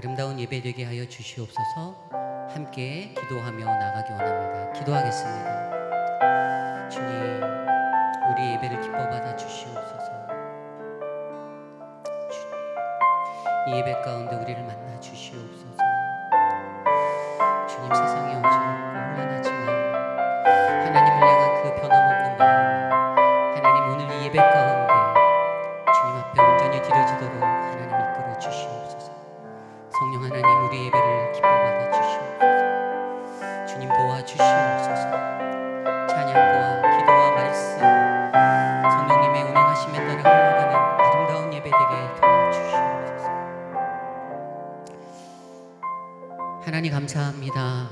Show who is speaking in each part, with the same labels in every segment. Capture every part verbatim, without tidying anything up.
Speaker 1: 아름다운 예배 되게 하여 주시옵소서. 함께 기도하며 나가기 원합니다. 기도하겠습니다. 주님, 우리 예배를 기뻐 받아 주시옵소서. 주님, 이 예배 가운데 우리를 만나 주시옵소서. 주님, 세상이 어지럽고 혼란하지만 하나님을 향한 그 변함없는 마음, 하나님 오늘 이 예배 가운데 주님 앞에 온전히 드려지도록 하나님 이끌어 주시옵소서. 성령 하나님, 우리 예배를 기뻐 받아 주시옵소서. 주님 도와주시옵소서. 찬양과 기도와 말씀, 성령님의 운행하심에 따라 흘러가는 아름다운 예배 되게 도와주시옵소서. 하나님 감사합니다.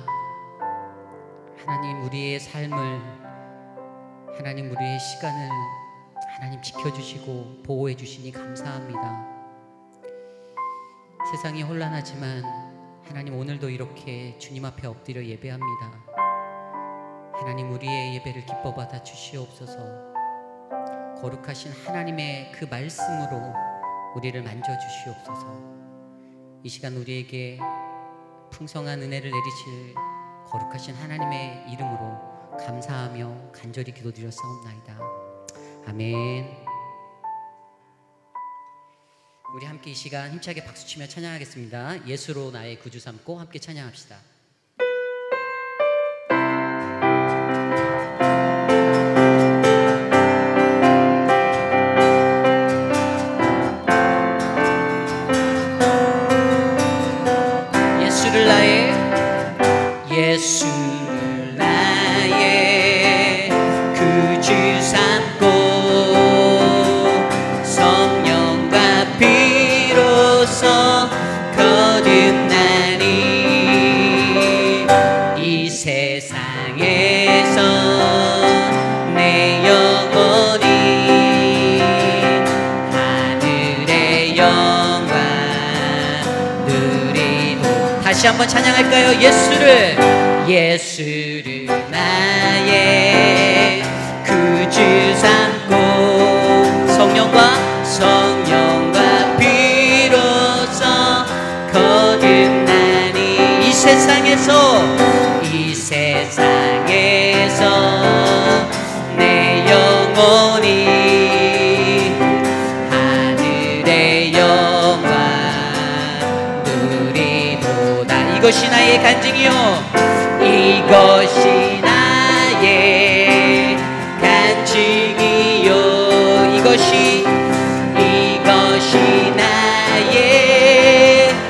Speaker 1: 하나님 우리의 삶을, 하나님 우리의 시간을 하나님 지켜주시고 보호해 주시니 감사합니다. 세상이 혼란하지만 하나님 오늘도 이렇게 주님 앞에 엎드려 예배합니다. 하나님 우리의 예배를 기뻐 받아 주시옵소서. 거룩하신 하나님의 그 말씀으로 우리를 만져 주시옵소서. 이 시간 우리에게 풍성한 은혜를 내리실 거룩하신 하나님의 이름으로 감사하며 간절히 기도드렸사옵나이다. 아멘. 우리 함께 이 시간 힘차게 박수치며 찬양하겠습니다. 예수로 나의 구주 삼고 함께 찬양합시다. 예수를 나의 예수를 나의 구주 삼고 성령과 피로써 거듭나니 이 세상에서 내 영혼이 하늘의 영광 누리도. 다시 한번 찬양할까요? 예수를 예수를 나의 구주 삼고 성령과 성령과 피로써 거듭나니 이 세상에서 이 세상에서 내 영혼이 하늘의 영광 누리도다. 이것이 나의 간증이요, 이것이 나의 간증이요, 이것이 이것이 나의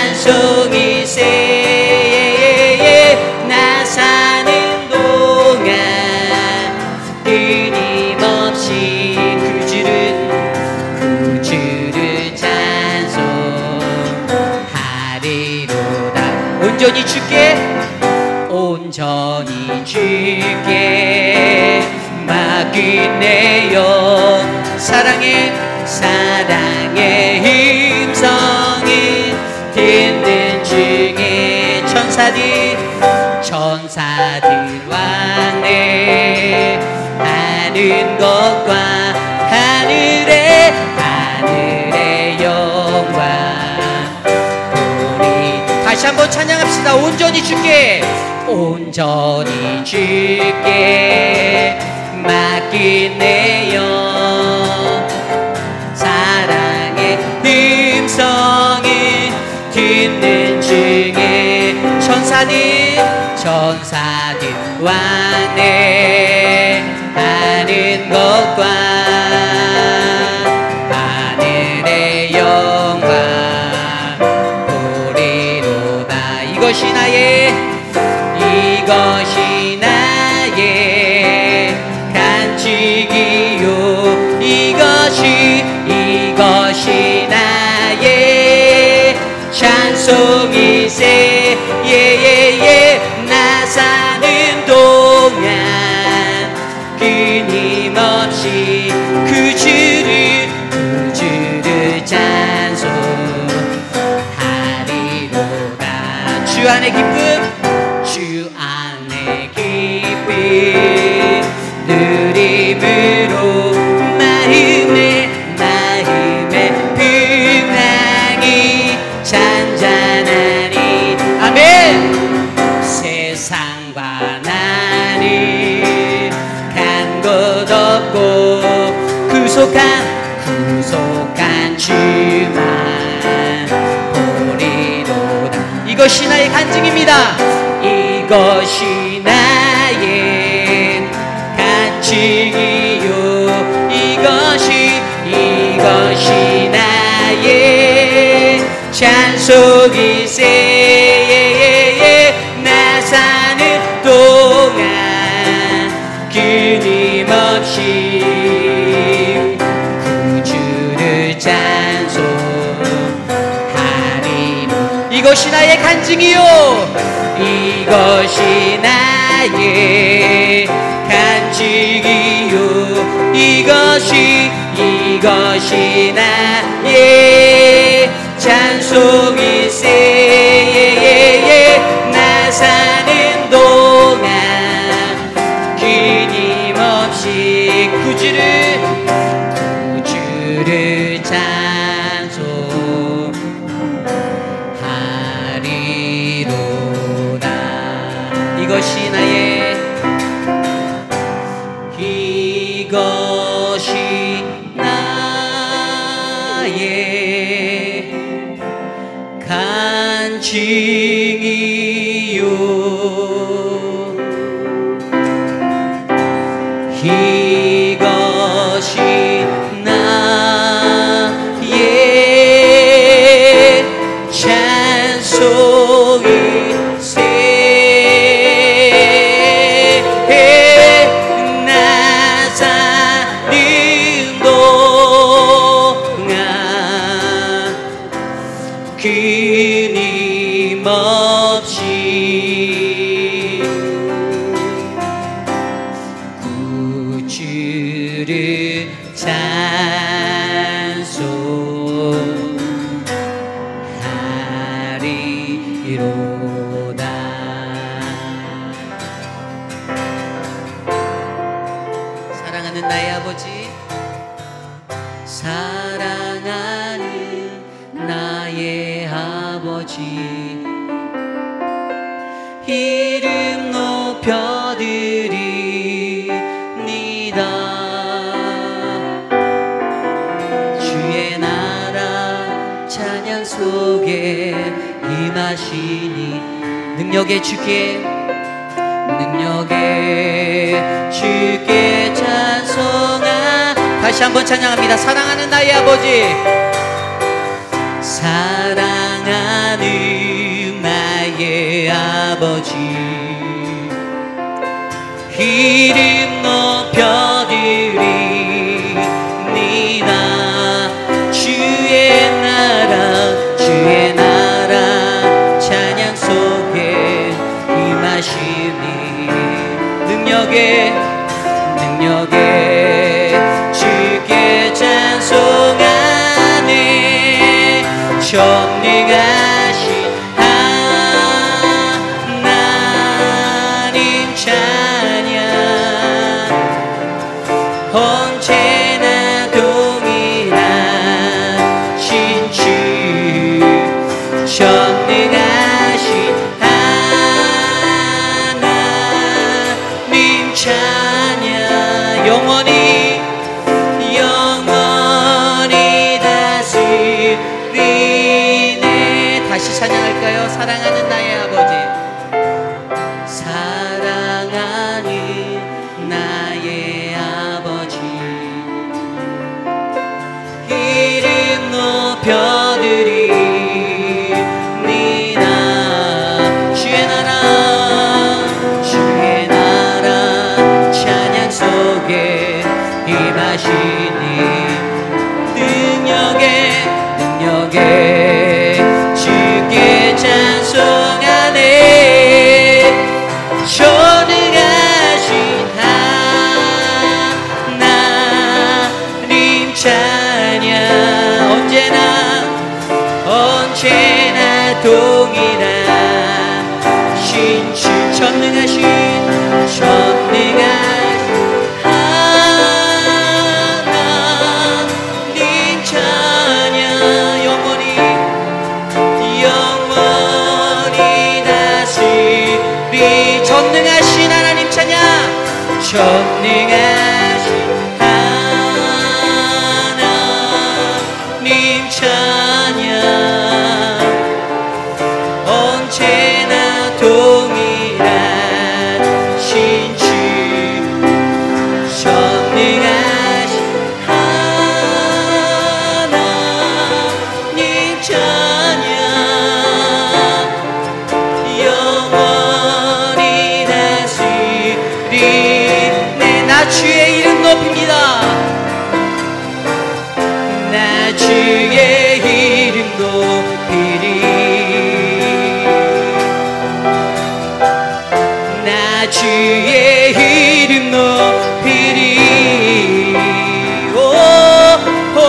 Speaker 1: 찬송이세. 나 사는 동안 끊임없이 구주를 구주를 찬송하리로다. 온전히 주께 온전히 주께 맡긴 내 영, 사랑의 사랑의 힘성이 듣는 중에 천사들 천사들 왕래하는 것과 하늘의 하늘의 영광 우리 다시 한번 찬양합시다. 온전히 주께 온전히 주께 맡긴 내 영, 사랑의 음성을 듣는 중에 천사들 천사들 왕래하는 것과 하늘의 영광 보리로다. 이것이 나의 이것이 나의 간증이요, 이것이 이것이 나의 찬송이세. 예예예. 나 사는 동안 끊임없이 구주를 구주를 찬송하리로다. 주 안의 기쁨 주 안의 기쁨 누림으로 마음의 마음의 평강이 잔잔 이것이 나의 간증입니다. 이것이 나의 간증이요. 이것이 이것이 나의 찬송일세. 나 사는 동안 끊임없이 구주를 찬송하리. 이것이 나의 간증이요. 이것이 나의 간증이요. 이것이 이것이 나의 찬송일세. 나 사는 동안 끊임없이 구주를 구주를 찬송하리로다. 이것이 나의 이것이 나의 간증이요. 이것이 나의 찬송일세. 나 사는 동안 끊임없이 구주를 찬송하리로다. 사랑하는 나의 아버지, 사랑하는 나의 아버지, 이름 높여드립니다. 주의 나라 찬양 속에 임하시니 능력의 주께 능력의 주께 찬송하. 다시 한번 찬양합니다. 사랑하는 나의 아버지, 사랑하는 나의 아버지, 이름 높여드립니다. 주의 나라 주의 나라 찬양 속에 임하시니 능력의 능력의 주께 찬송하네. 전능하신 하나님 찬양 언제나 동일하신 주 전능하신 하나님 찬양 영원히 영원히 다스리네. 다시 찬양할까요? 사랑하는 나의 아버지, 사랑하는 나의 아버지, 이름 높여드립니다. 주의 나라 주의 나라 찬양 속에 임하시니 능력의 능력의 주께 찬송하네. 전능하신 하나님 찬양 언제나 언제나 동일하신 주 전능하신 전능하신 하나님 찬양 영원히 영원히 다스리. 전능하신 하나님 찬양 전능하신 하나님 찬양 언제 주의 이름 높이리. 오, 오,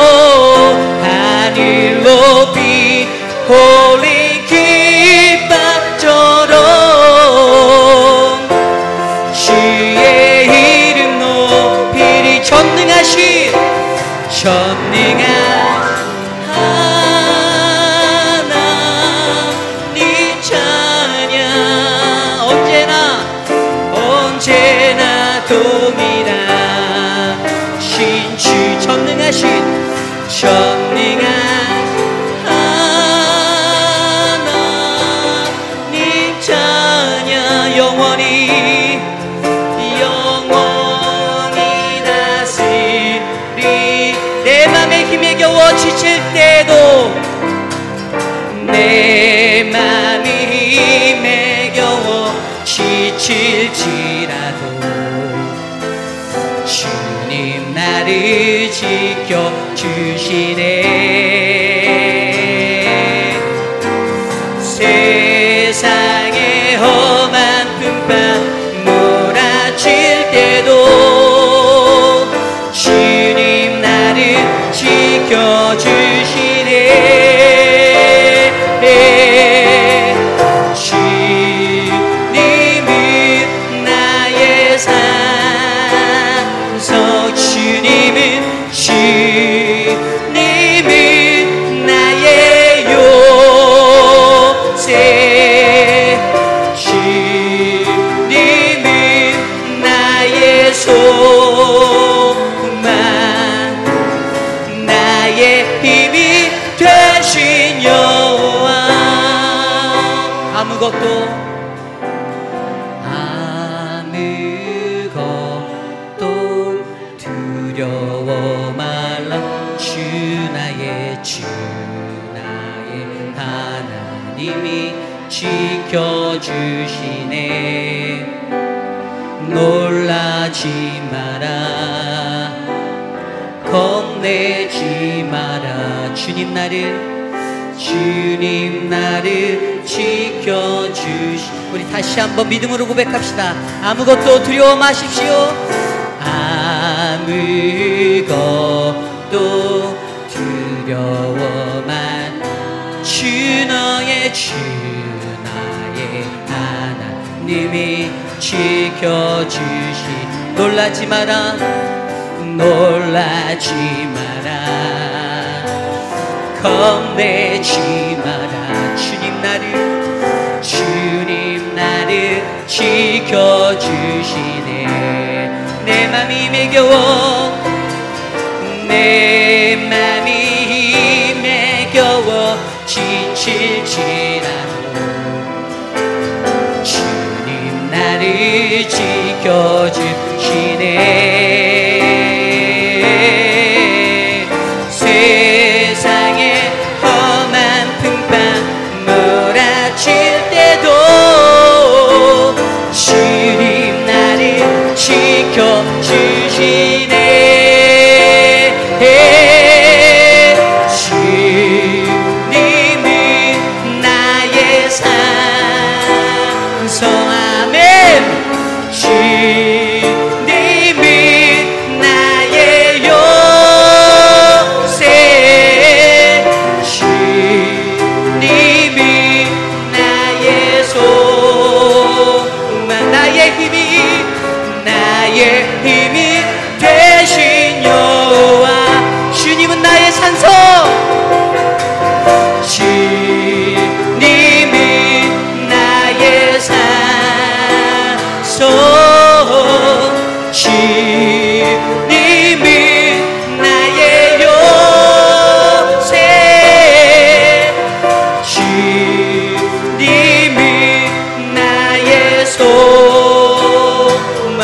Speaker 1: 하늘 높이 홀린 깃발처럼 주의 이름 높이리. 전능하신 전능한 하나님 찬양. 언제나 언제나 동일하신 주 전능하신 전능한 하나님 찬양. 영원히 영원히 다스리. 내 맘에 힘에 겨워 지칠 때도 내 맘이 힘에 겨워 지칠지라도 주님 나를 지켜주시네. 세상의 험한 풍파 몰아칠 때도 주님 나를 지켜주시네. 주님은 나의 산성. 주님은 주님은 나의 요새. 주님은 나의 소망, 나의 힘이 되신 여호와. 아무것도 아무것도 두려워 말라. 주 나의 주 나의 하나님이 지켜주시네. 놀라지 마라, 겁내지 마라. 주님 나를 주님 나를 지켜주시. 우리 다시 한번 믿음으로 고백합시다. 아무것도 두려워 마십시오. 아무것도 두려워 마. 주 너의 주 나의 하나님이 지켜주시. 놀라지 마라, 놀라지 마라, 겁내지 마라. 주님 나를 주님 나를 지켜주시네. 내 맘이 힘에 겨워 내 맘이 힘에 겨워 지칠지라도 주님 나를 지켜주시네. 세상에 험한 풍파 몰아칠 때도 주님 나를 지켜주시네. 주님은 나의 산성. 아멘. 주님은 나의 요새. 주님은 나의 소망, 나의 힘이 나의 힘이 되신 여호와. 주님은 나의 산성. 주님은 나의 산성. 주님은 나의 요새. 주님은 나의 소망,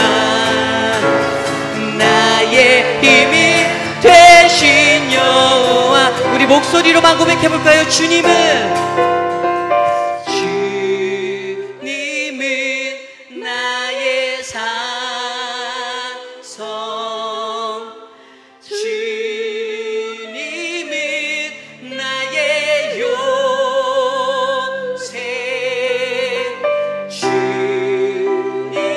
Speaker 1: 나의 힘이 되신 여호와. 우리 목소리로만 고백해볼까요? 주님은 주님은 나의 산성. 주님은 나의 요새. 주님은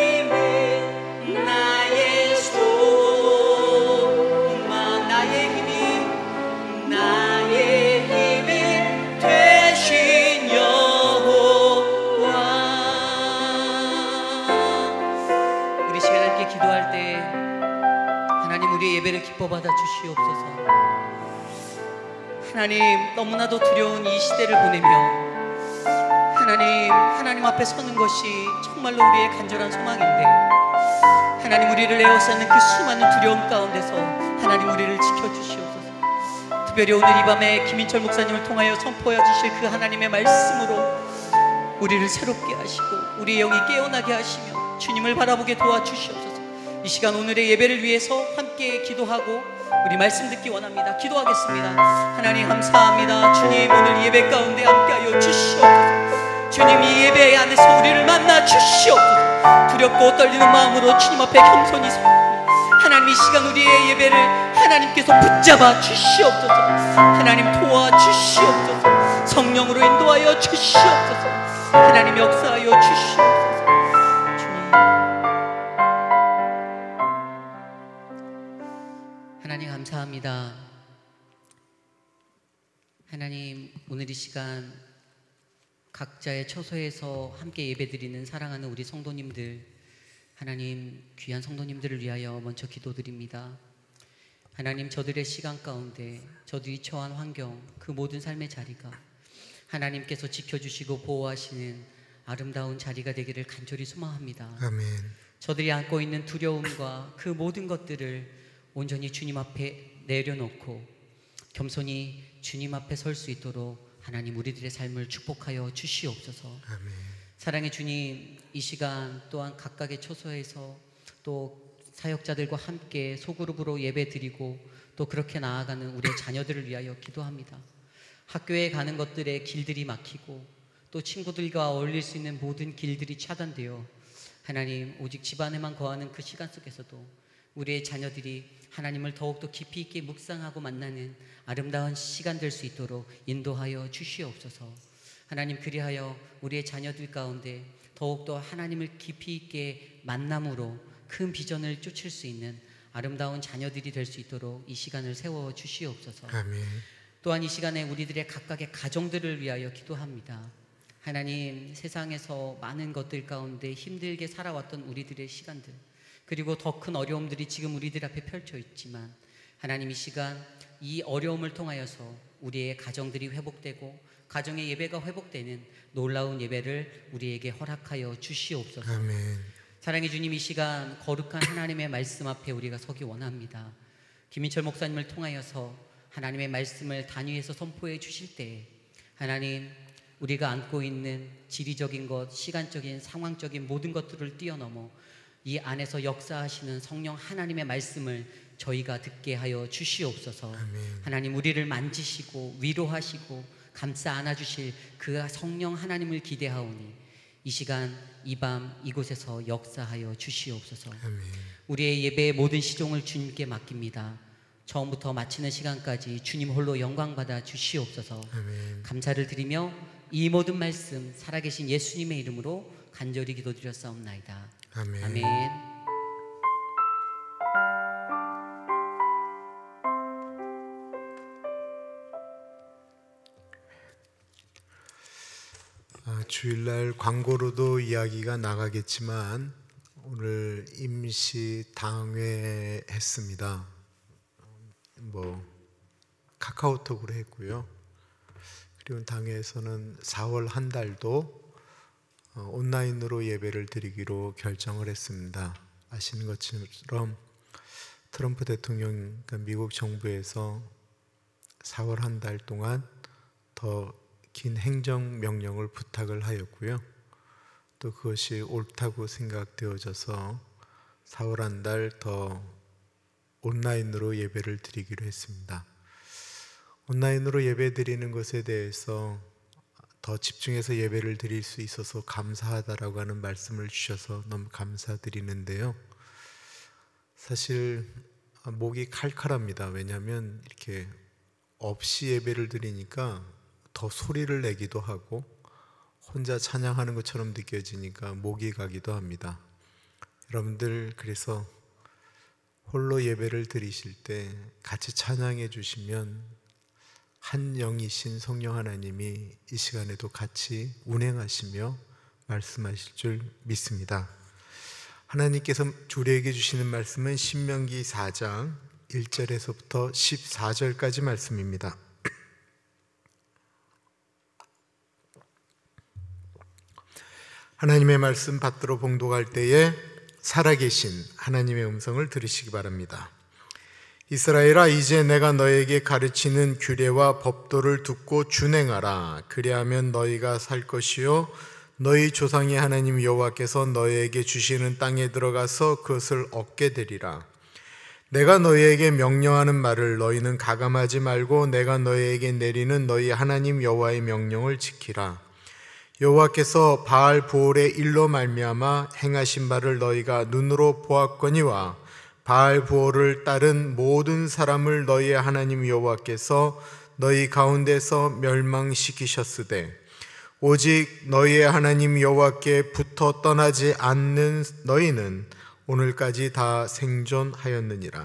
Speaker 1: 주시옵소서. 하나님, 너무나도 두려운 이 시대를 보내며 하나님, 하나님 앞에 서는 것이 정말로 우리의 간절한 소망인데 하나님, 우리를 에워싸는 그 수많은 두려움 가운데서 하나님, 우리를 지켜주시옵소서. 특별히 오늘 이 밤에 김인철 목사님을 통하여 선포해 주실 그 하나님의 말씀으로 우리를 새롭게 하시고 우리의 영이 깨어나게 하시며 주님을 바라보게 도와주시옵소서. 이 시간 오늘의 예배를 위해서 함께 기도하고 우리 말씀 듣기 원합니다. 기도하겠습니다. 하나님, 감사합니다. 주님, 오늘 예배 가운데 함께하여 주시옵소서. 주님, 이 예배 안에서 우리를 만나 주시옵소서. 두렵고 떨리는 마음으로 주님 앞에 겸손히 서 하나님, 이 시간 우리의 예배를 하나님께서 붙잡아 주시옵소서. 하나님, 도와주시옵소서. 성령으로 인도하여 주시옵소서. 하나님, 역사하여 주시옵소서. 주님, 하나님 감사합니다. 하나님, 오늘 이 시간 각자의 처소에서 함께 예배드리는 사랑하는 우리 성도님들, 하나님, 귀한 성도님들을 위하여 먼저 기도드립니다. 하나님, 저들의 시간 가운데 저들이 처한 환경, 그 모든 삶의 자리가 하나님께서 지켜주시고 보호하시는 아름다운 자리가 되기를 간절히 소망합니다.
Speaker 2: 아멘.
Speaker 1: 저들이 안고 있는 두려움과 그 모든 것들을 온전히 주님 앞에 내려놓고 겸손히 주님 앞에 설 수 있도록 하나님, 우리들의 삶을 축복하여 주시옵소서.
Speaker 2: 아멘.
Speaker 1: 사랑의 주님, 이 시간 또한 각각의 처소에서 또 사역자들과 함께 소그룹으로 예배드리고 또 그렇게 나아가는 우리의 자녀들을 위하여 기도합니다. 학교에 가는 것들의 길들이 막히고 또 친구들과 어울릴 수 있는 모든 길들이 차단되어 하나님, 오직 집안에만 거하는 그 시간 속에서도 우리의 자녀들이 하나님을 더욱더 깊이 있게 묵상하고 만나는 아름다운 시간 될 수 있도록 인도하여 주시옵소서. 하나님, 그리하여 우리의 자녀들 가운데 더욱더 하나님을 깊이 있게 만남으로 큰 비전을 쫓을 수 있는 아름다운 자녀들이 될 수 있도록 이 시간을 세워 주시옵소서.
Speaker 2: 아멘.
Speaker 1: 또한 이 시간에 우리들의 각각의 가정들을 위하여 기도합니다. 하나님, 세상에서 많은 것들 가운데 힘들게 살아왔던 우리들의 시간들, 그리고 더 큰 어려움들이 지금 우리들 앞에 펼쳐 있지만 하나님, 이 시간 이 어려움을 통하여서 우리의 가정들이 회복되고 가정의 예배가 회복되는 놀라운 예배를 우리에게 허락하여 주시옵소서.
Speaker 2: 아멘.
Speaker 1: 사랑의 주님, 이 시간 거룩한 하나님의 말씀 앞에 우리가 서기 원합니다. 김인철 목사님을 통하여서 하나님의 말씀을 단위에서 선포해 주실 때 하나님, 우리가 안고 있는 지리적인 것, 시간적인, 상황적인 모든 것들을 뛰어넘어 이 안에서 역사하시는 성령 하나님의 말씀을 저희가 듣게 하여 주시옵소서.
Speaker 2: 아멘.
Speaker 1: 하나님, 우리를 만지시고 위로하시고 감싸 안아주실 그 성령 하나님을 기대하오니 이 시간 이 밤 이곳에서 역사하여 주시옵소서.
Speaker 2: 아멘.
Speaker 1: 우리의 예배의 모든 시종을 주님께 맡깁니다. 처음부터 마치는 시간까지 주님 홀로 영광받아 주시옵소서.
Speaker 2: 아멘.
Speaker 1: 감사를 드리며 이 모든 말씀 살아계신 예수님의 이름으로 간절히 기도드렸사옵나이다.
Speaker 2: 아멘.
Speaker 1: 아멘.
Speaker 2: 아, 주일날 광고로도 이야기가 나가겠지만 오늘 임시 당회 했습니다. 뭐 카카오톡으로 했고요. 그리고 당회에서는 사월 한 달도 온라인으로 예배를 드리기로 결정을 했습니다. 아시는 것처럼 트럼프 대통령, 그러니까 미국 정부에서 사월 한 달 동안 더 긴 행정명령을 부탁을 하였고요. 또 그것이 옳다고 생각되어져서 사월 한 달 더 온라인으로 예배를 드리기로 했습니다. 온라인으로 예배 드리는 것에 대해서 더 집중해서 예배를 드릴 수 있어서 감사하다라고 하는 말씀을 주셔서 너무 감사드리는데요. 사실 목이 칼칼합니다. 왜냐하면 이렇게 없이 예배를 드리니까 더 소리를 내기도 하고 혼자 찬양하는 것처럼 느껴지니까 목이 가기도 합니다. 여러분들, 그래서 홀로 예배를 드리실 때 같이 찬양해 주시면 한 영이신 성령 하나님이 이 시간에도 같이 운행하시며 말씀하실 줄 믿습니다. 하나님께서 우리에게 주시는 말씀은 신명기 사 장 일 절에서부터 십사 절까지 말씀입니다. 하나님의 말씀 받들어 봉독할 때에 살아계신 하나님의 음성을 들으시기 바랍니다. 이스라엘아, 이제 내가 너에게 가르치는 규례와 법도를 듣고 준행하라. 그리하면 너희가 살 것이요 너희 조상의 하나님 여호와께서 너희에게 주시는 땅에 들어가서 그것을 얻게 되리라. 내가 너희에게 명령하는 말을 너희는 가감하지 말고 내가 너희에게 내리는 너희 하나님 여호와의 명령을 지키라. 여호와께서 바알 부올의 일로 말미암아 행하신 바를 너희가 눈으로 보았거니와 바알 부올을 따른 모든 사람을 너희의 하나님 여호와께서 너희 가운데서 멸망시키셨으되 오직 너희의 하나님 여호와께 붙어 떠나지 않는 너희는 오늘까지 다 생존하였느니라.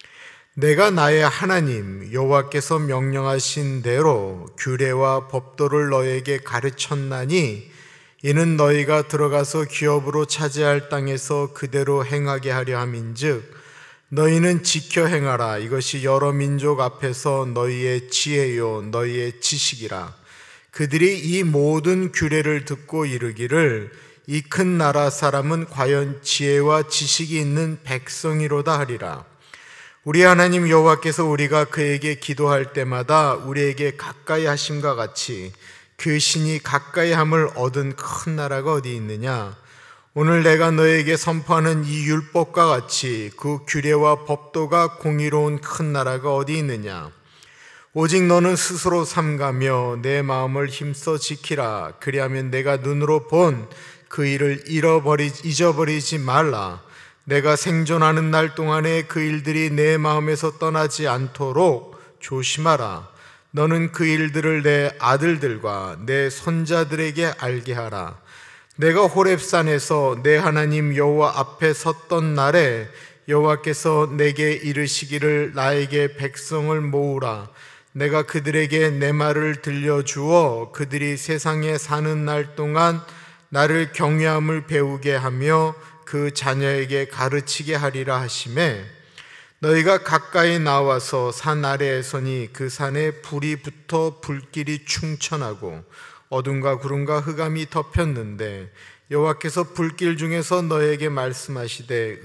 Speaker 2: 내가 나의 하나님 여호와께서 명령하신 대로 규례와 법도를 너희에게 가르쳤나니 이는 너희가 들어가서 기업으로 차지할 땅에서 그대로 행하게 하려 함인즉 너희는 지켜 행하라. 이것이 여러 민족 앞에서 너희의 지혜요 너희의 지식이라. 그들이 이 모든 규례를 듣고 이르기를 이 큰 나라 사람은 과연 지혜와 지식이 있는 백성이로다 하리라. 우리 하나님 여호와께서 우리가 그에게 기도할 때마다 우리에게 가까이 하심과 같이 그 신이 가까이 함을 얻은 큰 나라가 어디 있느냐? 오늘 내가 너에게 선포하는 이 율법과 같이 그 규례와 법도가 공의로운 큰 나라가 어디 있느냐? 오직 너는 스스로 삼가며 내 마음을 힘써 지키라. 그리하면 내가 눈으로 본 그 일을 잃어버리, 잊어버리지 말라. 내가 생존하는 날 동안에 그 일들이 내 마음에서 떠나지 않도록 조심하라. 너는 그 일들을 내 아들들과 내 손자들에게 알게 하라. 내가 호렙산에서 내 하나님 여호와 앞에 섰던 날에 여호와께서 내게 이르시기를 나에게 백성을 모으라. 내가 그들에게 내 말을 들려주어 그들이 세상에 사는 날 동안 나를 경외함을 배우게 하며 그 자녀에게 가르치게 하리라 하시매 너희가 가까이 나와서 산 아래에 서니 그 산에 불이 붙어 불길이 충천하고 어둠과 구름과 흑암이 덮였는데 여호와께서 불길 중에서 너희에게 말씀하시되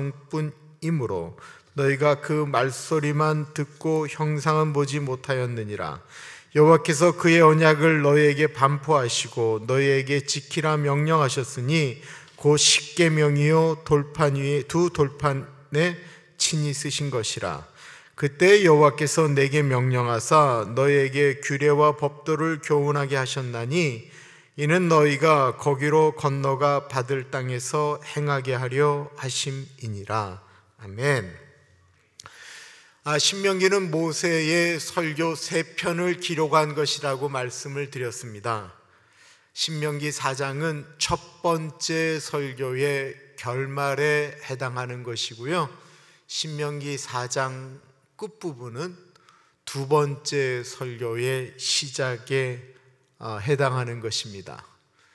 Speaker 2: 음성뿐이므로 너희가 그 말소리만 듣고 형상은 보지 못하였느니라. 여호와께서 그의 언약을 너희에게 반포하시고 너희에게 지키라 명령하셨으니 곧 십계명이요 돌판 위에 두 돌판에 친히 쓰신 것이라. 그때 여호와께서 내게 명령하사 너희에게 규례와 법도를 교훈하게 하셨나니 이는 너희가 거기로 건너가 받을 땅에서 행하게 하려 하심이니라. 아멘. 아, 신명기는 모세의 설교 세 편을 기록한 것이라고 말씀을 드렸습니다. 신명기 사 장은 첫 번째 설교의 결말에 해당하는 것이고요. 신명기 사 장 끝부분은 두 번째 설교의 시작에 해당하는 것입니다.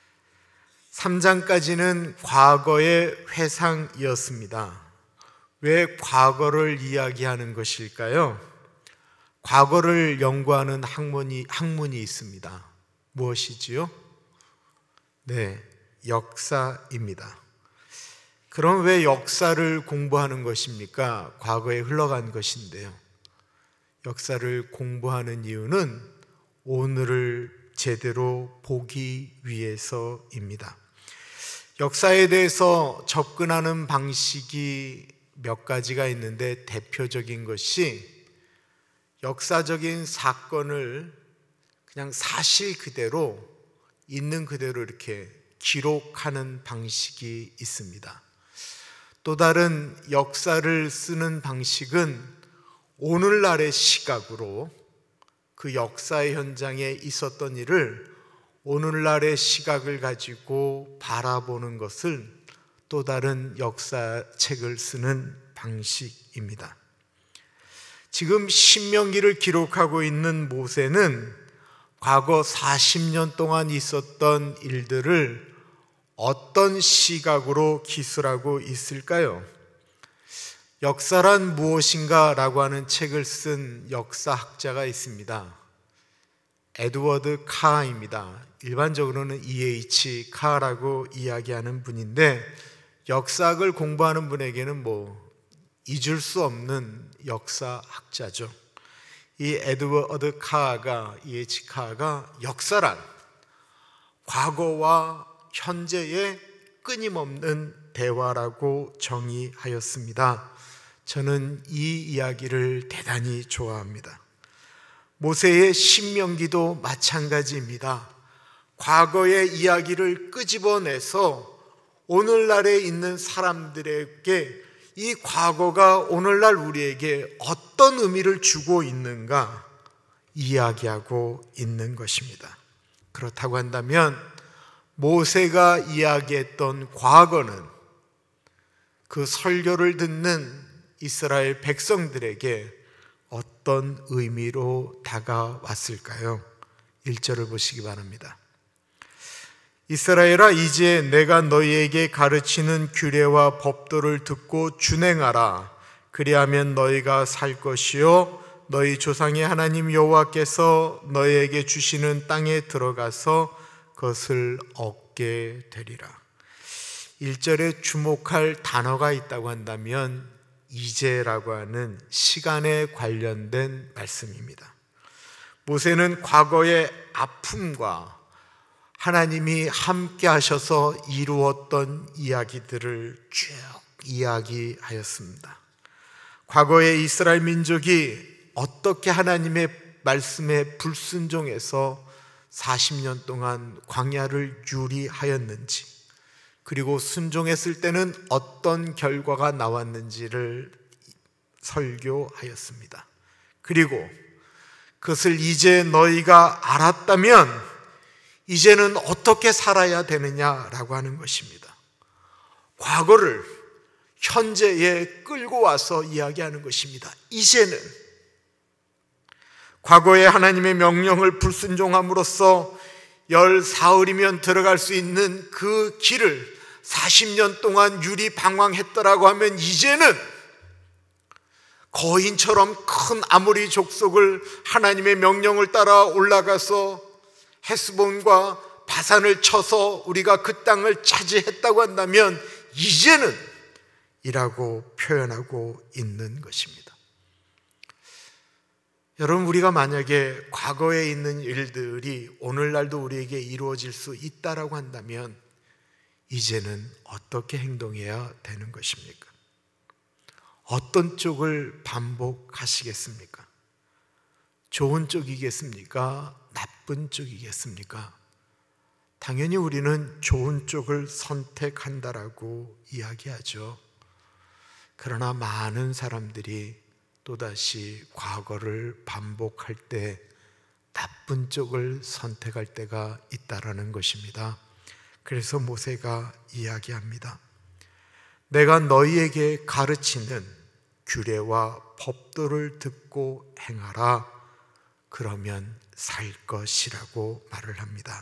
Speaker 2: 삼 장까지는 과거의 회상이었습니다. 왜 과거를 이야기하는 것일까요? 과거를 연구하는 학문이, 학문이 있습니다. 무엇이지요? 네, 역사입니다. 그럼 왜 역사를 공부하는 것입니까? 과거에 흘러간 것인데요. 역사를 공부하는 이유는 오늘을 제대로 보기 위해서입니다. 역사에 대해서 접근하는 방식이 몇 가지가 있는데 대표적인 것이 역사적인 사건을 그냥 사실 그대로 있는 그대로 이렇게 기록하는 방식이 있습니다. 또 다른 역사를 쓰는 방식은 오늘날의 시각으로 그 역사의 현장에 있었던 일을 오늘날의 시각을 가지고 바라보는 것을 또 다른 역사책을 쓰는 방식입니다. 지금 신명기를 기록하고 있는 모세는 과거 사십 년 동안 있었던 일들을 어떤 시각으로 기술하고 있을까요? 역사란 무엇인가 라고 하는 책을 쓴 역사학자가 있습니다. 에드워드 카입니다. 일반적으로는 이 에이치 카라고 이야기하는 분인데, 역사학을 공부하는 분에게는 뭐 잊을 수 없는 역사학자죠. 이 에드워드 카가, 이 에이치 카가 역사란 과거와 현재의 끊임없는 대화라고 정의하였습니다. 저는 이 이야기를 대단히 좋아합니다. 모세의 신명기도 마찬가지입니다. 과거의 이야기를 끄집어내서 오늘날에 있는 사람들에게 이 과거가 오늘날 우리에게 어떤 의미를 주고 있는가 이야기하고 있는 것입니다. 그렇다고 한다면 모세가 이야기했던 과거는 그 설교를 듣는 이스라엘 백성들에게 어떤 의미로 다가왔을까요? 일 절을 보시기 바랍니다. 이스라엘아, 이제 내가 너희에게 가르치는 규례와 법도를 듣고 준행하라. 그리하면 너희가 살 것이요 너희 조상의 하나님 여호와께서 너희에게 주시는 땅에 들어가서 그것을 얻게 되리라. 일 절에 주목할 단어가 있다고 한다면 이제라고 하는 시간에 관련된 말씀입니다. 모세는 과거의 아픔과 하나님이 함께 하셔서 이루었던 이야기들을 쭉 이야기하였습니다. 과거의 이스라엘 민족이 어떻게 하나님의 말씀에 불순종해서 사십 년 동안 광야를 유리하였는지, 그리고 순종했을 때는 어떤 결과가 나왔는지를 설교하였습니다. 그리고 그것을 이제 너희가 알았다면 이제는 어떻게 살아야 되느냐라고 하는 것입니다. 과거를 현재에 끌고 와서 이야기하는 것입니다. 이제는 과거에 하나님의 명령을 불순종함으로써 열 사흘이면 들어갈 수 있는 그 길을 사십 년 동안 유리방황했더라고 하면 이제는 거인처럼 큰 아모리 족속을 하나님의 명령을 따라 올라가서 헤스본과 바산을 쳐서 우리가 그 땅을 차지했다고 한다면 이제는 이라고 표현하고 있는 것입니다. 여러분, 우리가 만약에 과거에 있는 일들이 오늘날도 우리에게 이루어질 수 있다라고 한다면 이제는 어떻게 행동해야 되는 것입니까? 어떤 쪽을 반복하시겠습니까? 좋은 쪽이겠습니까? 나쁜 쪽이겠습니까? 당연히 우리는 좋은 쪽을 선택한다라고 이야기하죠. 그러나 많은 사람들이 또다시 과거를 반복할 때 나쁜 쪽을 선택할 때가 있다라는 것입니다. 그래서 모세가 이야기합니다. 내가 너희에게 가르치는 규례와 법도를 듣고 행하라. 그러면 살 것이라고 말을 합니다.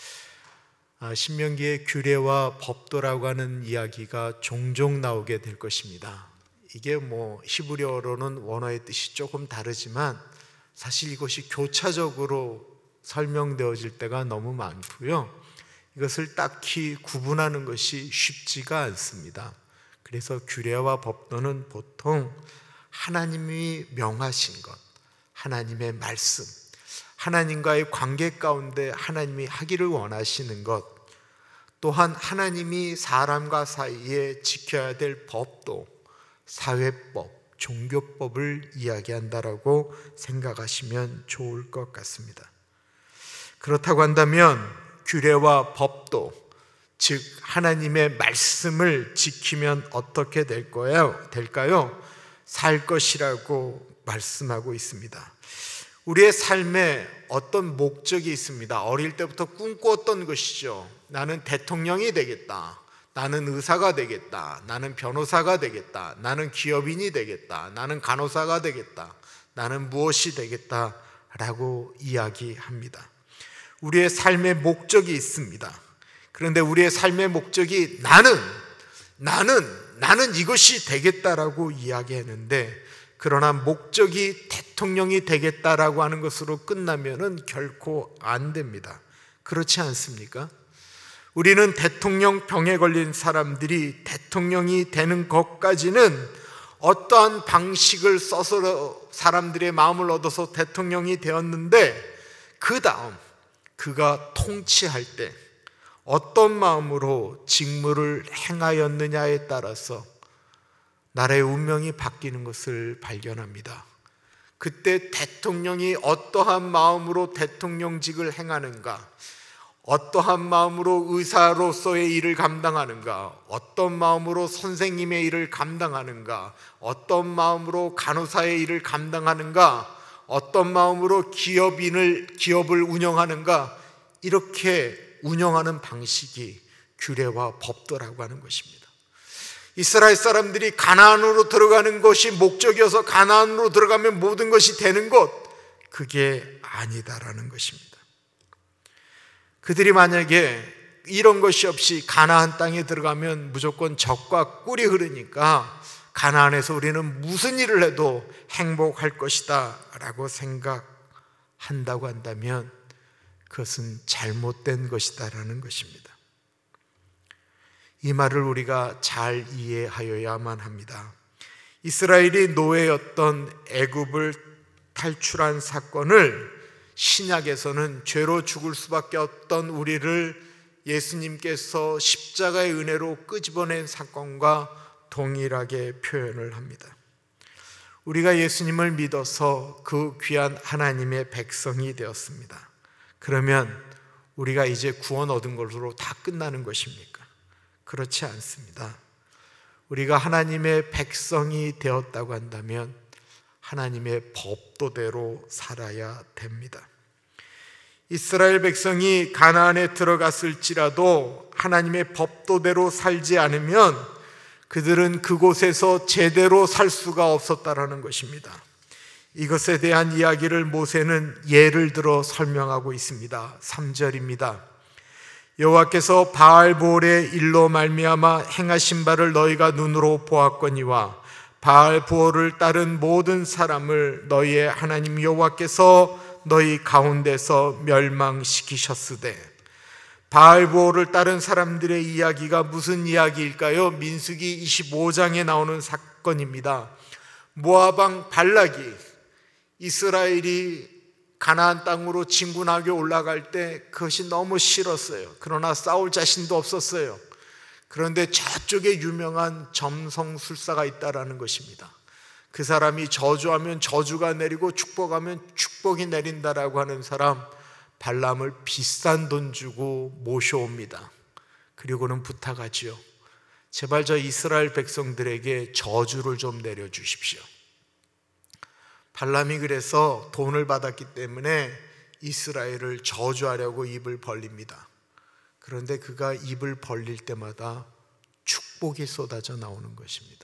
Speaker 2: 신명기의 규례와 법도라고 하는 이야기가 종종 나오게 될 것입니다. 이게 뭐 히브리어로는 원어의 뜻이 조금 다르지만 사실 이것이 교차적으로 설명되어질 때가 너무 많고요. 이것을 딱히 구분하는 것이 쉽지가 않습니다. 그래서 규례와 법도는 보통 하나님이 명하신 것, 하나님의 말씀, 하나님과의 관계 가운데 하나님이 하기를 원하시는 것, 또한 하나님이 사람과 사이에 지켜야 될 법도, 사회법, 종교법을 이야기한다라고 생각하시면 좋을 것 같습니다. 그렇다고 한다면 규례와 법도, 즉 하나님의 말씀을 지키면 어떻게 될 거예요? 될까요? 살 것이라고 말씀하고 있습니다. 우리의 삶에 어떤 목적이 있습니다. 어릴 때부터 꿈꾸었던 것이죠. 나는 대통령이 되겠다. 나는 의사가 되겠다. 나는 변호사가 되겠다. 나는 기업인이 되겠다. 나는 간호사가 되겠다. 나는 무엇이 되겠다 라고 이야기합니다. 우리의 삶의 목적이 있습니다. 그런데 우리의 삶의 목적이 나는 나는 나는 이것이 되겠다라고 이야기했는데, 그러나 목적이 대통령이 되겠다라고 하는 것으로 끝나면은 결코 안 됩니다. 그렇지 않습니까? 우리는 대통령 병에 걸린 사람들이 대통령이 되는 것까지는 어떠한 방식을 써서 사람들의 마음을 얻어서 대통령이 되었는데, 그 다음 그가 통치할 때 어떤 마음으로 직무를 행하였느냐에 따라서 나라의 운명이 바뀌는 것을 발견합니다. 그때 대통령이 어떠한 마음으로 대통령직을 행하는가, 어떠한 마음으로 의사로서의 일을 감당하는가, 어떤 마음으로 선생님의 일을 감당하는가, 어떤 마음으로 간호사의 일을 감당하는가, 어떤 마음으로 기업인을, 기업을 운영하는가, 이렇게 운영하는 방식이 규례와 법도라고 하는 것입니다. 이스라엘 사람들이 가나안으로 들어가는 것이 목적이어서 가나안으로 들어가면 모든 것이 되는 것, 그게 아니다라는 것입니다. 그들이 만약에 이런 것이 없이 가나안 땅에 들어가면 무조건 젖과 꿀이 흐르니까 가나안에서 우리는 무슨 일을 해도 행복할 것이다 라고 생각한다고 한다면 그것은 잘못된 것이다 라는 것입니다. 이 말을 우리가 잘 이해하여야만 합니다. 이스라엘이 노예였던 애굽을 탈출한 사건을 신약에서는 죄로 죽을 수밖에 없던 우리를 예수님께서 십자가의 은혜로 끄집어낸 사건과 동일하게 표현을 합니다. 우리가 예수님을 믿어서 그 귀한 하나님의 백성이 되었습니다. 그러면 우리가 이제 구원 얻은 것으로 다 끝나는 것입니까? 그렇지 않습니다. 우리가 하나님의 백성이 되었다고 한다면 하나님의 법도대로 살아야 됩니다. 이스라엘 백성이 가나안에 들어갔을지라도 하나님의 법도대로 살지 않으면 그들은 그곳에서 제대로 살 수가 없었다라는 것입니다. 이것에 대한 이야기를 모세는 예를 들어 설명하고 있습니다. 삼 절입니다. 여호와께서 바알보올의 일로 말미암아 행하신 바를 너희가 눈으로 보았거니와 바알보올을 따른 모든 사람을 너희의 하나님 여호와께서 너희 가운데서 멸망시키셨으되. 바알보올을 따른 사람들의 이야기가 무슨 이야기일까요? 민수기 이십오 장에 나오는 사건입니다. 모압 왕 발락이 이스라엘이 가나안 땅으로 진군하게 올라갈 때 그것이 너무 싫었어요. 그러나 싸울 자신도 없었어요. 그런데 저쪽에 유명한 점성술사가 있다라는 것입니다. 그 사람이 저주하면 저주가 내리고 축복하면 축복이 내린다라고 하는 사람, 발람을 비싼 돈 주고 모셔옵니다. 그리고는 부탁하지요. 제발 저 이스라엘 백성들에게 저주를 좀 내려주십시오. 발람이 그래서 돈을 받았기 때문에 이스라엘을 저주하려고 입을 벌립니다. 그런데 그가 입을 벌릴 때마다 축복이 쏟아져 나오는 것입니다.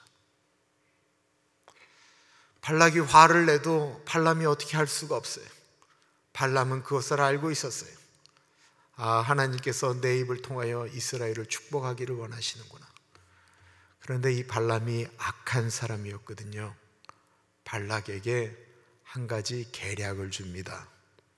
Speaker 2: 발락이 화를 내도 발람이 어떻게 할 수가 없어요. 발람은 그것을 알고 있었어요. 아, 하나님께서 내 입을 통하여 이스라엘을 축복하기를 원하시는구나. 그런데 이 발람이 악한 사람이었거든요. 발락에게 한 가지 계략을 줍니다.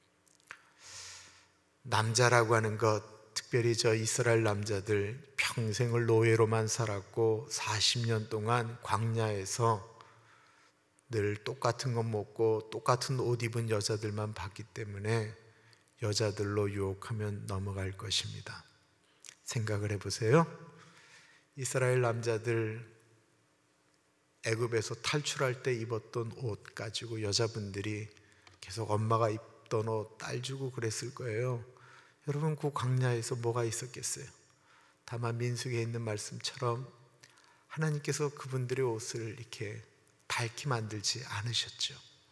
Speaker 2: 남자라고 하는 것, 특별히 저 이스라엘 남자들 평생을 노예로만 살았고 사십 년 동안 광야에서 늘 똑같은 것 먹고 똑같은 옷 입은 여자들만 봤기 때문에 여자들로 유혹하면 넘어갈 것입니다. 생각을 해보세요. 이스라엘 남자들 애굽에서 탈출할 때 입었던 옷 가지고 여자분들이 계속 엄마가 입던 옷 딸 주고 그랬을 거예요. 여러분, 그 광야에서 뭐가 있었겠어요? 다만 민수기에 있는 말씀처럼 하나님께서 그분들의 옷을 이렇게 밝게 만들지 않으셨죠.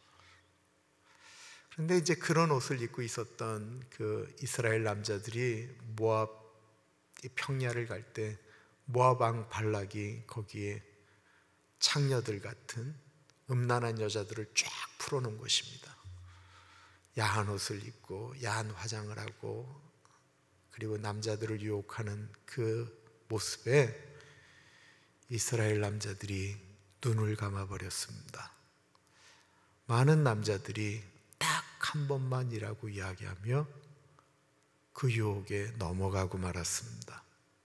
Speaker 2: 그런데 이제 그런 옷을 입고 있었던 그 이스라엘 남자들이 모압 평야를 갈 때 모압 왕 발락이 거기에 창녀들 같은 음란한 여자들을 쫙 풀어놓은 것입니다. 야한 옷을 입고 야한 화장을 하고 그리고 남자들을 유혹하는 그 모습에 이스라엘 남자들이 눈을 감아버렸습니다. 많은 남자들이 딱 한 번만이라고 이야기하며 그 유혹에 넘어가고 말았습니다.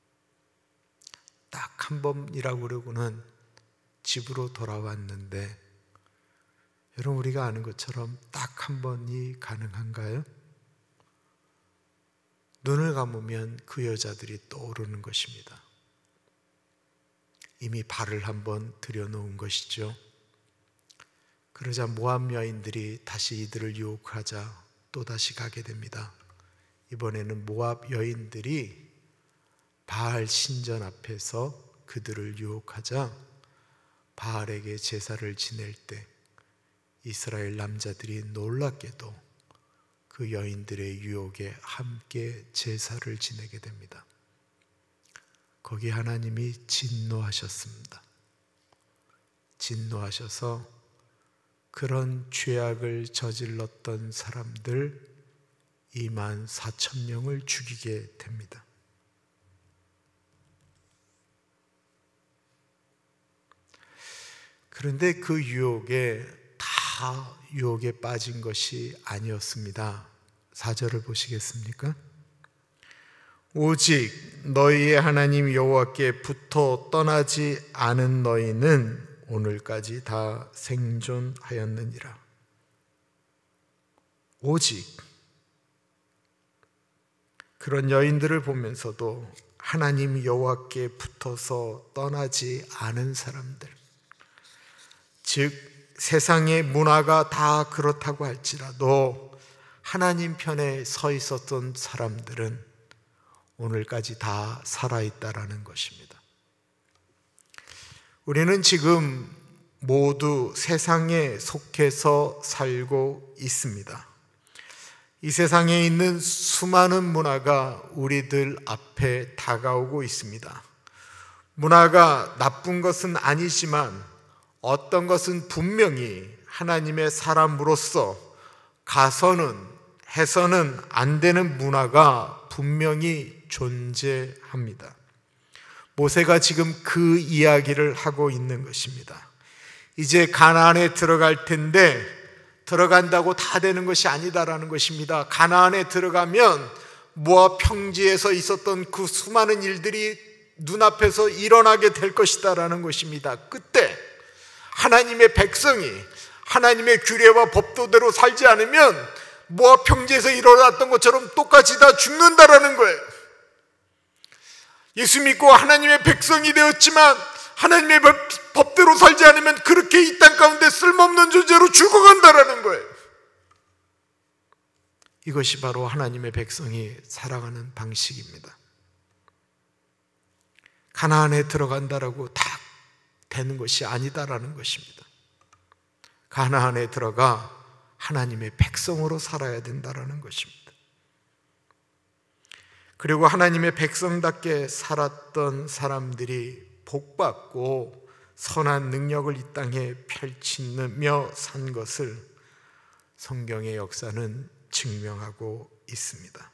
Speaker 2: 딱 한 번이라고 그러고는 집으로 돌아왔는데, 여러분, 우리가 아는 것처럼 딱 한 번이 가능한가요? 눈을 감으면 그 여자들이 떠오르는 것입니다. 이미 발을 한번 들여놓은 것이죠. 그러자 모압 여인들이 다시 이들을 유혹하자 또다시 가게 됩니다. 이번에는 모압 여인들이 바알 신전 앞에서 그들을 유혹하자 바알에게 제사를 지낼 때 이스라엘 남자들이 놀랍게도 그 여인들의 유혹에 함께 제사를 지내게 됩니다. 거기 하나님이 진노하셨습니다. 진노하셔서 그런 죄악을 저질렀던 사람들 이만 사천 명을 죽이게 됩니다. 그런데 그 유혹에 다 유혹에 빠진 것이 아니었습니다. 사 절을 보시겠습니까? 오직 너희의 하나님 여호와께 붙어 떠나지 않은 너희는 오늘까지 다 생존하였느니라. 오직 그런 여인들을 보면서도 하나님 여호와께 붙어서 떠나지 않은 사람들, 즉 세상의 문화가 다 그렇다고 할지라도 하나님 편에 서 있었던 사람들은 오늘까지 다 살아있다라는 것입니다. 우리는 지금 모두 세상에 속해서 살고 있습니다. 이 세상에 있는 수많은 문화가 우리들 앞에 다가오고 있습니다. 문화가 나쁜 것은 아니지만 어떤 것은 분명히 하나님의 사람으로서 가서는 해서는 안 되는 문화가 분명히 존재합니다. 모세가 지금 그 이야기를 하고 있는 것입니다. 이제 가나안에 들어갈 텐데 들어간다고 다 되는 것이 아니다라는 것입니다. 가나안에 들어가면 모압 평지에서 있었던 그 수많은 일들이 눈앞에서 일어나게 될 것이다라는 것입니다. 그때 하나님의 백성이 하나님의 규례와 법도대로 살지 않으면 모압 평지에서 일어났던 것처럼 똑같이 다 죽는다라는 거예요. 예수 믿고 하나님의 백성이 되었지만 하나님의 법대로 살지 않으면 그렇게 이 땅 가운데 쓸모없는 존재로 죽어간다라는 거예요. 이것이 바로 하나님의 백성이 살아가는 방식입니다. 가나안에 들어간다라고 다 되는 것이 아니다라는 것입니다. 가나안에 들어가 하나님의 백성으로 살아야 된다라는 것입니다. 그리고 하나님의 백성답게 살았던 사람들이 복받고 선한 능력을 이 땅에 펼치며 산 것을 성경의 역사는 증명하고 있습니다.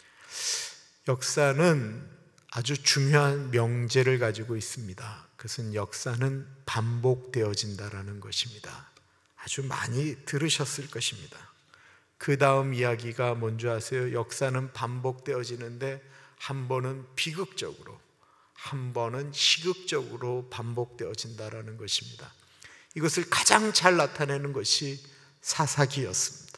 Speaker 2: 역사는 아주 중요한 명제를 가지고 있습니다. 그것은 역사는 반복되어진다라는 것입니다. 아주 많이 들으셨을 것입니다. 그 다음 이야기가 뭔지 아세요? 역사는 반복되어지는데 한 번은 비극적으로, 한 번은 희극적으로 반복되어진다라는 것입니다. 이것을 가장 잘 나타내는 것이 사사기였습니다.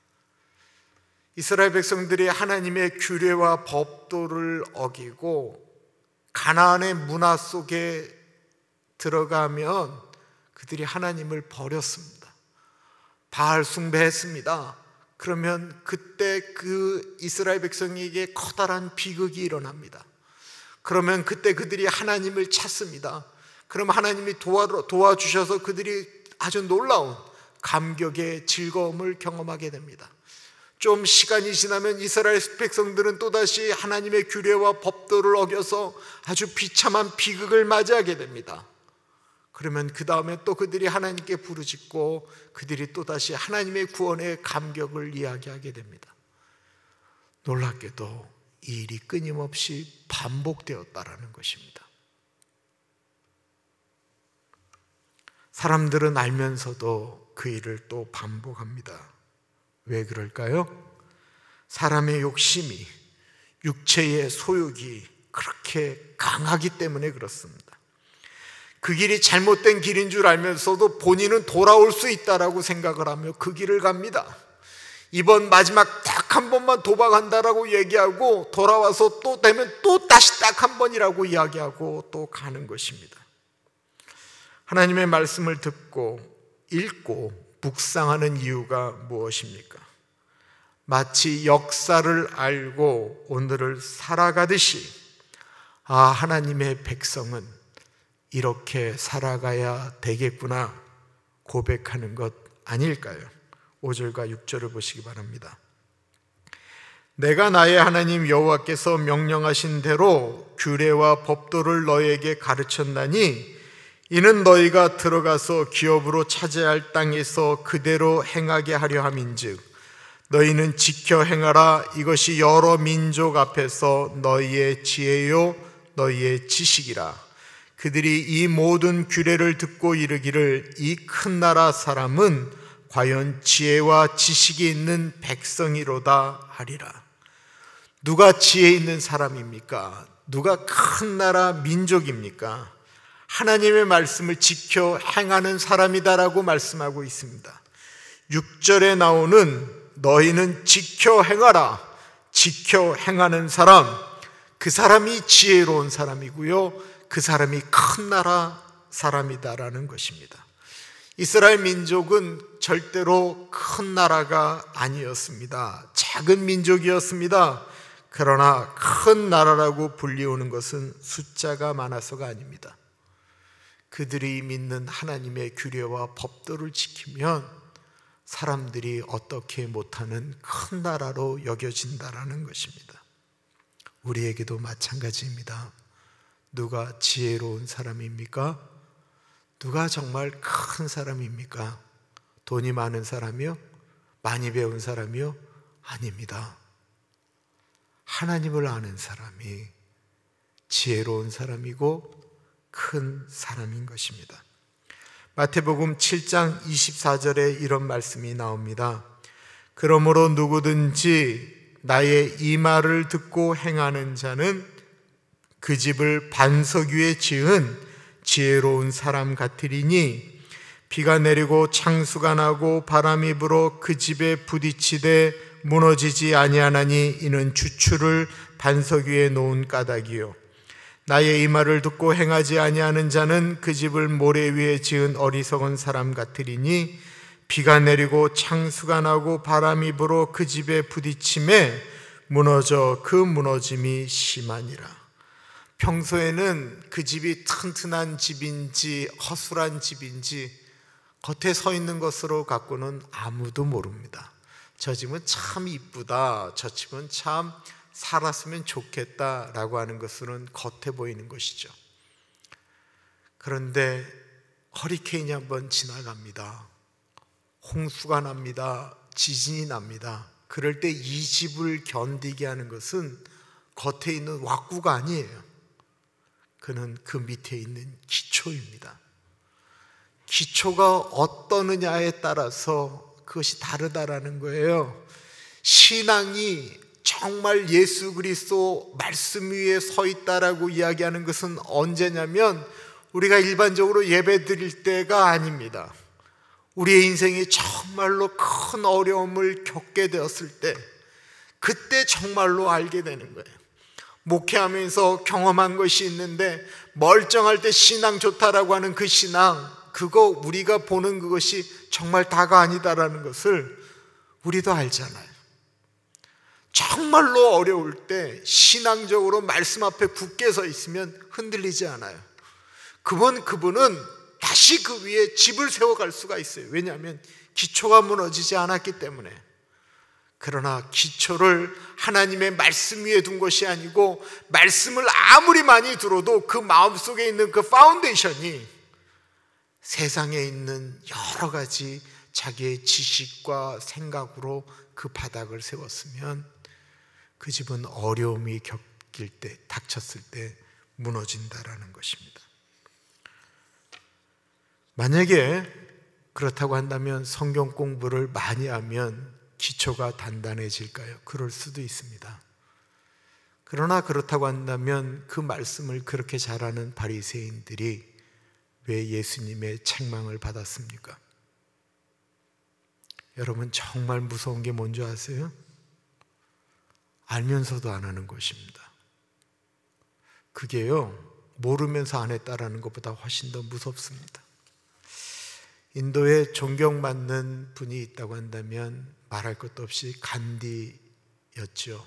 Speaker 2: 이스라엘 백성들이 하나님의 규례와 법도를 어기고 가나안의 문화 속에 들어가면 그들이 하나님을 버렸습니다. 바알 숭배했습니다. 그러면 그때 그 이스라엘 백성에게 커다란 비극이 일어납니다. 그러면 그때 그들이 하나님을 찾습니다. 그럼 하나님이 도와, 도와주셔서 그들이 아주 놀라운 감격의 즐거움을 경험하게 됩니다. 좀 시간이 지나면 이스라엘 백성들은 또다시 하나님의 규례와 법도를 어겨서 아주 비참한 비극을 맞이하게 됩니다. 그러면 그 다음에 또 그들이 하나님께 부르짖고 그들이 또다시 하나님의 구원의 감격을 이야기하게 됩니다. 놀랍게도 이 일이 끊임없이 반복되었다라는 것입니다. 사람들은 알면서도 그 일을 또 반복합니다. 왜 그럴까요? 사람의 욕심이, 육체의 소욕이 그렇게 강하기 때문에 그렇습니다. 그 길이 잘못된 길인 줄 알면서도 본인은 돌아올 수 있다라고 생각을 하며 그 길을 갑니다. 이번 마지막 딱 한 번만 도박한다라고 얘기하고 돌아와서 또 되면 또 다시 딱 한 번이라고 이야기하고 또 가는 것입니다. 하나님의 말씀을 듣고 읽고 묵상하는 이유가 무엇입니까? 마치 역사를 알고 오늘을 살아가듯이, 아, 하나님의 백성은 이렇게 살아가야 되겠구나 고백하는 것 아닐까요? 오 절과 육 절을 보시기 바랍니다. 내가 나의 하나님 여호와께서 명령하신 대로 규례와 법도를 너희에게 가르쳤나니 이는 너희가 들어가서 기업으로 차지해야 할 땅에서 그대로 행하게 하려 함인즉 너희는 지켜 행하라. 이것이 여러 민족 앞에서 너희의 지혜요 너희의 지식이라. 그들이 이 모든 규례를 듣고 이르기를 이 큰 나라 사람은 과연 지혜와 지식이 있는 백성이로다 하리라. 누가 지혜 있는 사람입니까? 누가 큰 나라 민족입니까? 하나님의 말씀을 지켜 행하는 사람이다라고 말씀하고 있습니다. 육 절에 나오는 너희는 지켜 행하라, 지켜 행하는 사람, 그 사람이 지혜로운 사람이고요, 그 사람이 큰 나라 사람이다라는 것입니다. 이스라엘 민족은 절대로 큰 나라가 아니었습니다. 작은 민족이었습니다. 그러나 큰 나라라고 불리우는 것은 숫자가 많아서가 아닙니다. 그들이 믿는 하나님의 규례와 법도를 지키면 사람들이 어떻게 못하는 큰 나라로 여겨진다라는 것입니다. 우리에게도 마찬가지입니다. 누가 지혜로운 사람입니까? 누가 정말 큰 사람입니까? 돈이 많은 사람이요? 많이 배운 사람이요? 아닙니다. 하나님을 아는 사람이 지혜로운 사람이고 큰 사람인 것입니다. 마태복음 칠 장 이십사 절에 이런 말씀이 나옵니다. 그러므로 누구든지 나의 이 말을 듣고 행하는 자는 그 집을 반석 위에 지은 지혜로운 사람 같으리니 비가 내리고 창수가 나고 바람이 불어 그 집에 부딪히되 무너지지 아니하나니 이는 주추를 반석 위에 놓은 까닭이요 나의 이 말을 듣고 행하지 아니하는 자는 그 집을 모래 위에 지은 어리석은 사람 같으리니 비가 내리고 창수가 나고 바람이 불어 그 집에 부딪힘에 무너져 그 무너짐이 심하니라. 평소에는 그 집이 튼튼한 집인지 허술한 집인지 겉에 서 있는 것으로 갖고는 아무도 모릅니다. 저 집은 참 이쁘다, 저 집은 참 살았으면 좋겠다라고 하는 것은 겉에 보이는 것이죠. 그런데 허리케인이 한번 지나갑니다. 홍수가 납니다. 지진이 납니다. 그럴 때 이 집을 견디게 하는 것은 겉에 있는 왁구가 아니에요. 그는 그 밑에 있는 기초입니다. 기초가 어떠느냐에 따라서 그것이 다르다라는 거예요. 신앙이 정말 예수 그리스도 말씀 위에 서 있다라고 이야기하는 것은 언제냐면 우리가 일반적으로 예배 드릴 때가 아닙니다. 우리의 인생이 정말로 큰 어려움을 겪게 되었을 때, 그때 정말로 알게 되는 거예요. 목회하면서 경험한 것이 있는데 멀쩡할 때 신앙 좋다라고 하는 그 신앙, 그거 우리가 보는 그것이 정말 다가 아니다라는 것을 우리도 알잖아요. 정말로 어려울 때 신앙적으로 말씀 앞에 굳게 서 있으면 흔들리지 않아요. 그분, 그분은 다시 그 위에 집을 세워갈 수가 있어요. 왜냐하면 기초가 무너지지 않았기 때문에. 그러나 기초를 하나님의 말씀 위에 둔 것이 아니고 말씀을 아무리 많이 들어도 그 마음속에 있는 그 파운데이션이 세상에 있는 여러 가지 자기의 지식과 생각으로 그 바닥을 세웠으면 그 집은 어려움이 겪일 때, 닥쳤을 때 무너진다라는 것입니다. 만약에 그렇다고 한다면 성경 공부를 많이 하면 기초가 단단해질까요? 그럴 수도 있습니다. 그러나 그렇다고 한다면 그 말씀을 그렇게 잘하는 바리새인들이 왜 예수님의 책망을 받았습니까? 여러분, 정말 무서운 게 뭔지 아세요? 알면서도 안 하는 것입니다. 그게요, 모르면서 안 했다라는 것보다 훨씬 더 무섭습니다. 인도에 존경받는 분이 있다고 한다면 말할 것도 없이 간디였죠.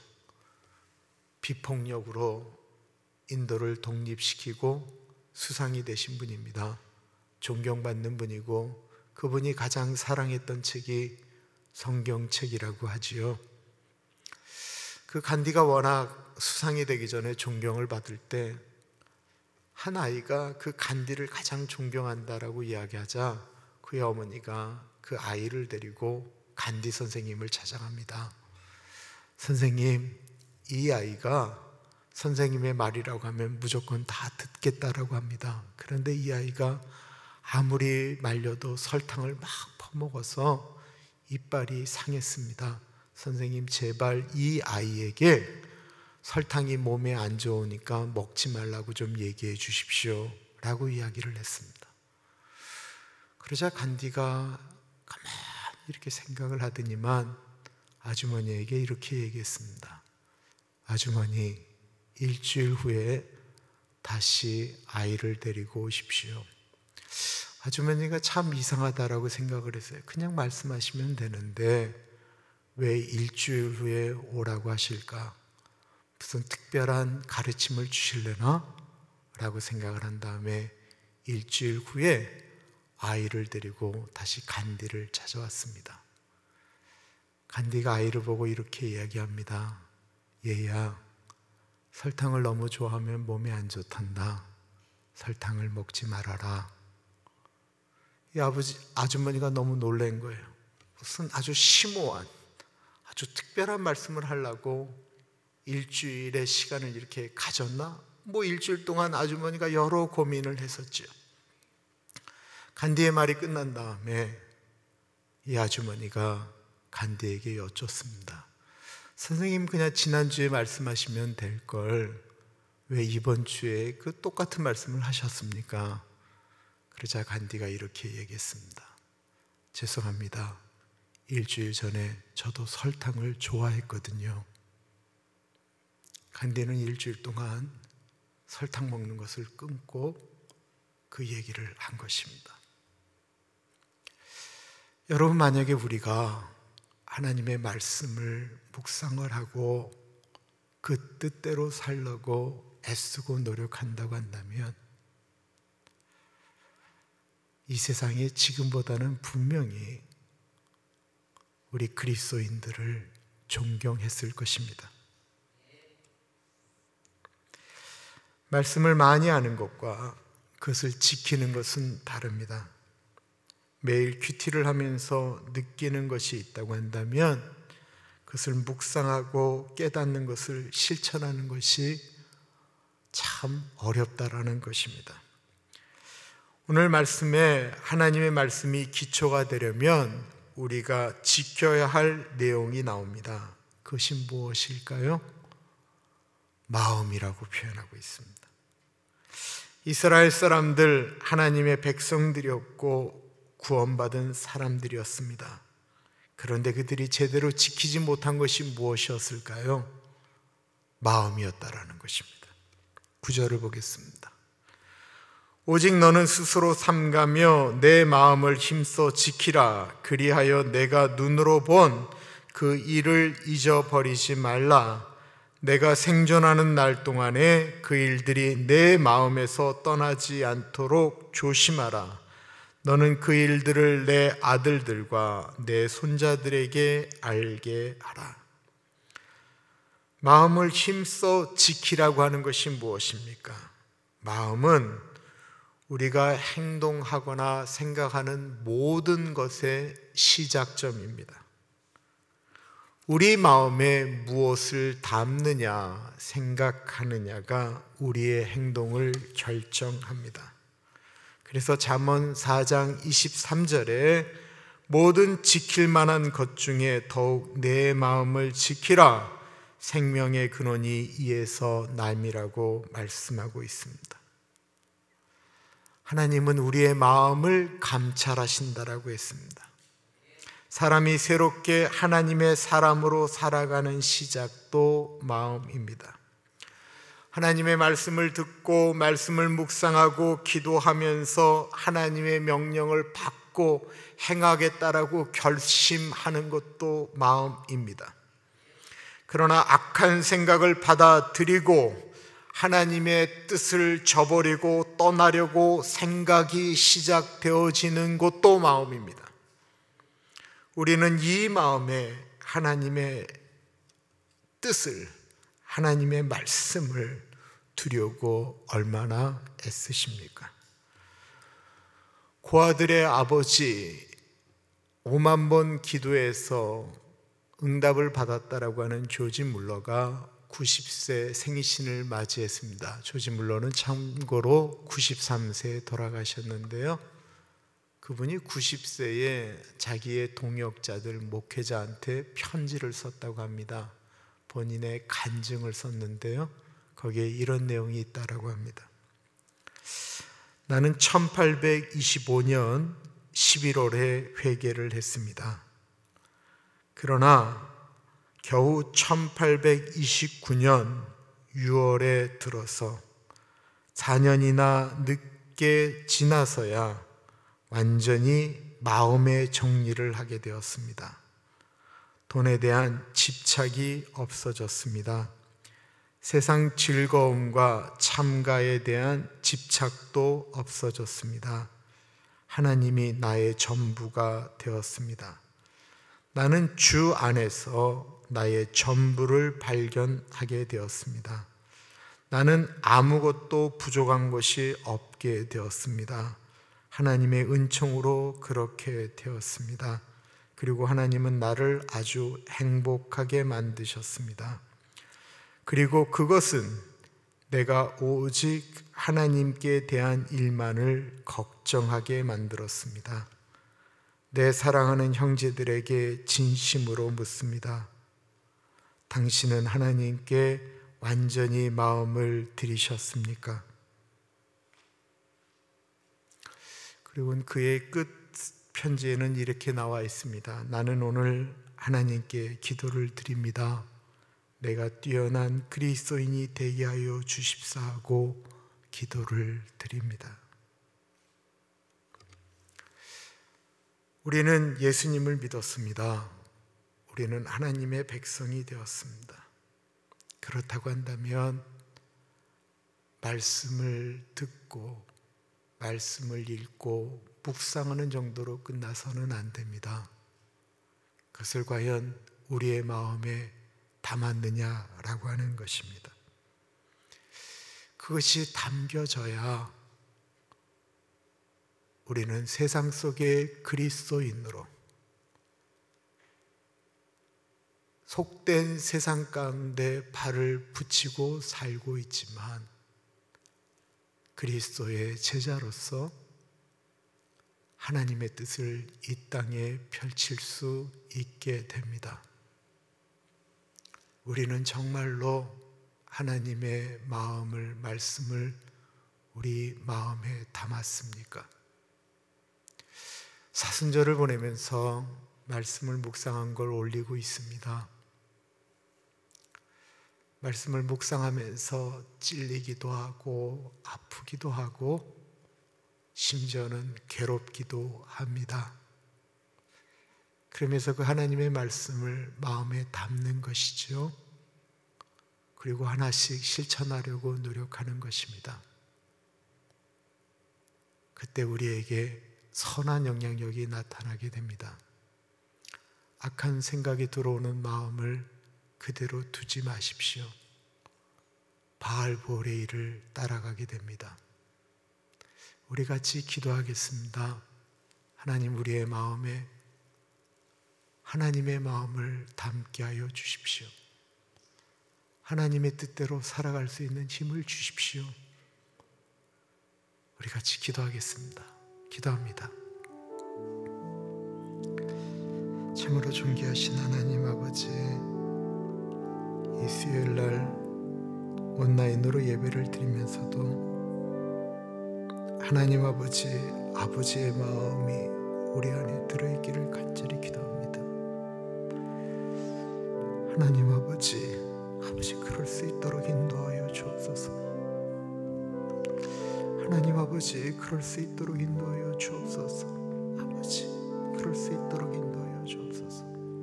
Speaker 2: 비폭력으로 인도를 독립시키고 수상이 되신 분입니다. 존경받는 분이고 그분이 가장 사랑했던 책이 성경책이라고 하지요. 그 간디가 워낙 수상이 되기 전에 존경을 받을 때 한 아이가 그 간디를 가장 존경한다라고 이야기하자 그의 어머니가 그 아이를 데리고 간디 선생님을 찾아갑니다. 선생님, 이 아이가 선생님의 말이라고 하면 무조건 다 듣겠다라고 합니다. 그런데 이 아이가 아무리 말려도 설탕을 막 퍼먹어서 이빨이 상했습니다. 선생님, 제발 이 아이에게 설탕이 몸에 안 좋으니까 먹지 말라고 좀 얘기해 주십시오 라고 이야기를 했습니다. 그러자 간디가 가만히 이렇게 생각을 하더니만 아주머니에게 이렇게 얘기했습니다. 아주머니, 일주일 후에 다시 아이를 데리고 오십시오. 아주머니가 참 이상하다라고 생각을 했어요. 그냥 말씀하시면 되는데 왜 일주일 후에 오라고 하실까? 무슨 특별한 가르침을 주실래나? 라고 생각을 한 다음에 일주일 후에 아이를 데리고 다시 간디를 찾아왔습니다. 간디가 아이를 보고 이렇게 이야기합니다. 얘야, 설탕을 너무 좋아하면 몸에 안 좋단다. 설탕을 먹지 말아라. 이 아버지, 아주머니가 너무 놀란 거예요. 무슨 아주 심오한, 아주 특별한 말씀을 하려고 일주일의 시간을 이렇게 가졌나? 뭐 일주일 동안 아주머니가 여러 고민을 했었죠. 간디의 말이 끝난 다음에 이 아주머니가 간디에게 여쭙습니다. 선생님, 그냥 지난주에 말씀하시면 될 걸 왜 이번 주에 그 똑같은 말씀을 하셨습니까? 그러자 간디가 이렇게 얘기했습니다. 죄송합니다. 일주일 전에 저도 설탕을 좋아했거든요. 간디는 일주일 동안 설탕 먹는 것을 끊고 그 얘기를 한 것입니다. 여러분, 만약에 우리가 하나님의 말씀을 묵상을 하고 그 뜻대로 살려고 애쓰고 노력한다고 한다면 이 세상에 지금보다는 분명히 우리 그리스도인들을 존경했을 것입니다. 말씀을 많이 아는 것과 그것을 지키는 것은 다릅니다. 매일 큐티를 하면서 느끼는 것이 있다고 한다면 그것을 묵상하고 깨닫는 것을 실천하는 것이 참 어렵다라는 것입니다. 오늘 말씀에 하나님의 말씀이 기초가 되려면 우리가 지켜야 할 내용이 나옵니다. 그것이 무엇일까요? 마음이라고 표현하고 있습니다. 이스라엘 사람들, 하나님의 백성들이었고 구원받은 사람들이었습니다. 그런데 그들이 제대로 지키지 못한 것이 무엇이었을까요? 마음이었다라는 것입니다. 구절을 보겠습니다. 오직 너는 스스로 삼가며 내 마음을 힘써 지키라. 그리하여 내가 눈으로 본 그 일을 잊어버리지 말라. 내가 생존하는 날 동안에 그 일들이 내 마음에서 떠나지 않도록 조심하라. 너는 그 일들을 내 아들들과 내 손자들에게 알게 하라. 마음을 힘써 지키라고 하는 것이 무엇입니까? 마음은 우리가 행동하거나 생각하는 모든 것의 시작점입니다. 우리 마음에 무엇을 담느냐, 생각하느냐가 우리의 행동을 결정합니다. 그래서 잠언 사 장 이십삼 절에 모든 지킬 만한 것 중에 더욱 내 마음을 지키라, 생명의 근원이 이에서 남이라고 말씀하고 있습니다. 하나님은 우리의 마음을 감찰하신다라고 했습니다. 사람이 새롭게 하나님의 사람으로 살아가는 시작도 마음입니다. 하나님의 말씀을 듣고 말씀을 묵상하고 기도하면서 하나님의 명령을 받고 행하겠다라고 결심하는 것도 마음입니다. 그러나 악한 생각을 받아들이고 하나님의 뜻을 저버리고 떠나려고 생각이 시작되어지는 것도 마음입니다. 우리는 이 마음에 하나님의 뜻을, 하나님의 말씀을 두려고 얼마나 애쓰십니까? 고아들의 아버지 오만 번 기도해서 응답을 받았다라고 하는 조지 물러가 구십 세 생신을 맞이했습니다. 조지 물러는 참고로 구십삼 세에 돌아가셨는데요. 그분이 구십 세에 자기의 동역자들 목회자한테 편지를 썼다고 합니다. 본인의 간증을 썼는데요. 거기에 이런 내용이 있다라고 합니다. 나는 천팔백이십오 년 십일월에 회개를 했습니다. 그러나 겨우 천팔백이십구 년 유월에 들어서 사 년이나 늦게 지나서야 완전히 마음의 정리를 하게 되었습니다. 돈에 대한 집착이 없어졌습니다. 세상 즐거움과 참가에 대한 집착도 없어졌습니다. 하나님이 나의 전부가 되었습니다. 나는 주 안에서 나의 전부를 발견하게 되었습니다. 나는 아무것도 부족한 것이 없게 되었습니다. 하나님의 은총으로 그렇게 되었습니다. 그리고 하나님은 나를 아주 행복하게 만드셨습니다. 그리고 그것은 내가 오직 하나님께 대한 일만을 걱정하게 만들었습니다. 내 사랑하는 형제들에게 진심으로 묻습니다. 당신은 하나님께 완전히 마음을 들이셨습니까? 그리고 그의 끝 편지에는 이렇게 나와 있습니다. 나는 오늘 하나님께 기도를 드립니다. 내가 뛰어난 그리스도인이 되게 하여 주십사 하고 기도를 드립니다. 우리는 예수님을 믿었습니다. 우리는 하나님의 백성이 되었습니다. 그렇다고 한다면 말씀을 듣고 말씀을 읽고 묵상하는 정도로 끝나서는 안 됩니다. 그것을 과연 우리의 마음에 담았느냐라고 하는 것입니다. 그것이 담겨져야 우리는 세상 속의 그리스도인으로 속된 세상 가운데 발을 붙이고 살고 있지만 그리스도의 제자로서 하나님의 뜻을 이 땅에 펼칠 수 있게 됩니다. 우리는 정말로 하나님의 마음을, 말씀을 우리 마음에 담았습니까? 사순절을 보내면서 말씀을 묵상한 걸 올리고 있습니다. 말씀을 묵상하면서 찔리기도 하고 아프기도 하고 심지어는 괴롭기도 합니다. 그러면서 그 하나님의 말씀을 마음에 담는 것이죠. 그리고 하나씩 실천하려고 노력하는 것입니다. 그때 우리에게 선한 영향력이 나타나게 됩니다. 악한 생각이 들어오는 마음을 그대로 두지 마십시오. 바알보레이를 따라가게 됩니다. 우리 같이 기도하겠습니다. 하나님, 우리의 마음에 하나님의 마음을 담게 하여 주십시오. 하나님의 뜻대로 살아갈 수 있는 힘을 주십시오. 우리 같이 기도하겠습니다. 기도합니다. 참으로 존귀하신 하나님 아버지, 이 수요일날 온라인으로 예배를 드리면서도 하나님 아버지, 아버지의 마음이 우리 안에 들어있기를 간절히 기도합니다. 하나님 아버지, 아버지 그럴 수 있도록 인도하여 주옵소서. 하나님 아버지, 그럴 수 있도록 인도하여 주옵소서. 아버지, 그럴 수 있도록 인도하여 주옵소서.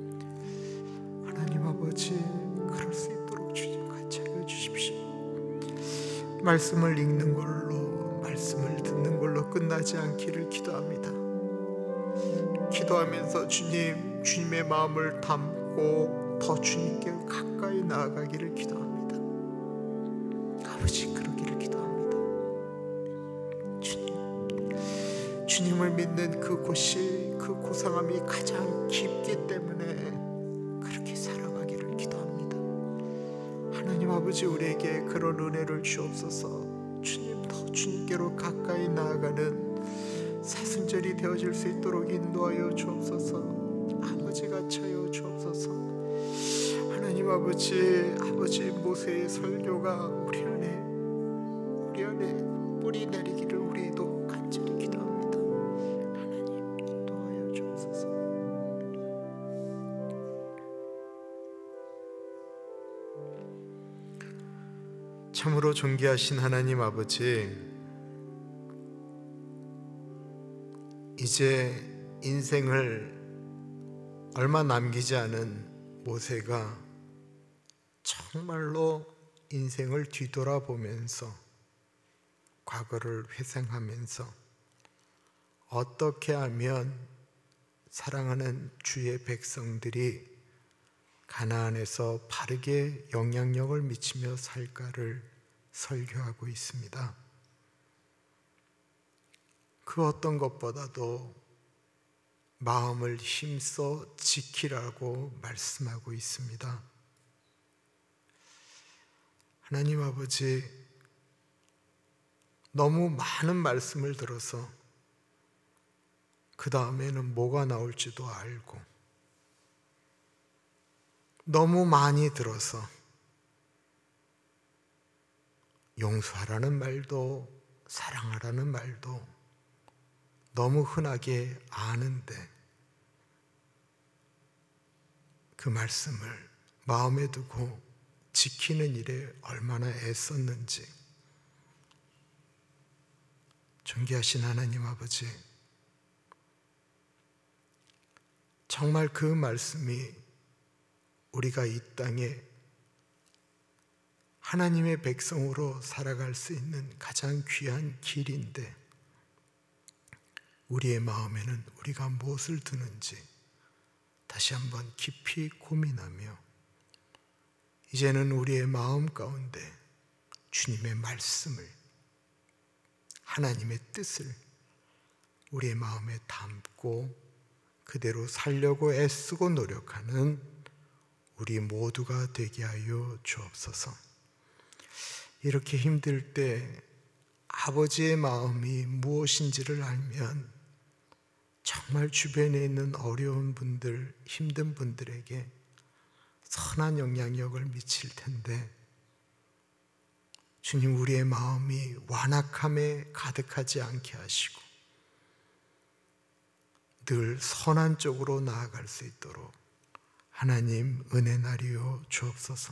Speaker 2: 하나님 아버지, 그럴 수 있도록 주님 같이 하여 주십시오. 말씀을 읽는 걸로, 말씀을 듣는 걸로 끝나지 않기를 기도합니다. 기도하면서 주님, 주님의 마음을 담고 더 주님께 가까이 나아가기를 기도합니다. 아버지, 그러기를 기도합니다. 주님, 주님을 믿는 그곳이, 그 고상함이 가장 깊기 때문에 그렇게 살아가기를 기도합니다. 하나님 아버지, 우리에게 그런 은혜를 주옵소서. 주님, 더 주님께로 가까이 나아가는 사순절이 되어질 수 있도록 인도하여 주옵소서. 아버지가 차여 주옵소서. 하나님 아버지, 아버지 모세의 설교가 우리 안에 우리 안에 뿌리 내리기를 우리도 간절히 기도합니다. 하나님, 인도하여 주옵소서. 참으로 존귀하신 하나님 아버지, 이제 인생을 얼마 남기지 않은 모세가 정말로 인생을 뒤돌아보면서, 과거를 회상하면서 어떻게 하면 사랑하는 주의 백성들이 가나안에서 바르게 영향력을 미치며 살까를 설교하고 있습니다. 그 어떤 것보다도 마음을 힘써 지키라고 말씀하고 있습니다. 하나님 아버지, 너무 많은 말씀을 들어서 그 다음에는 뭐가 나올지도 알고, 너무 많이 들어서 용서하라는 말도 사랑하라는 말도 너무 흔하게 아는데 그 말씀을 마음에 두고 지키는 일에 얼마나 애썼는지. 존귀하신 하나님 아버지, 정말 그 말씀이 우리가 이 땅에 하나님의 백성으로 살아갈 수 있는 가장 귀한 길인데, 우리의 마음에는 우리가 무엇을 두는지 다시 한번 깊이 고민하며, 이제는 우리의 마음 가운데 주님의 말씀을, 하나님의 뜻을 우리의 마음에 담고 그대로 살려고 애쓰고 노력하는 우리 모두가 되게 하여 주옵소서. 이렇게 힘들 때 아버지의 마음이 무엇인지를 알면 정말 주변에 있는 어려운 분들, 힘든 분들에게 선한 영향력을 미칠 텐데, 주님, 우리의 마음이 완악함에 가득하지 않게 하시고 늘 선한 쪽으로 나아갈 수 있도록 하나님 은혜 나리여 주옵소서.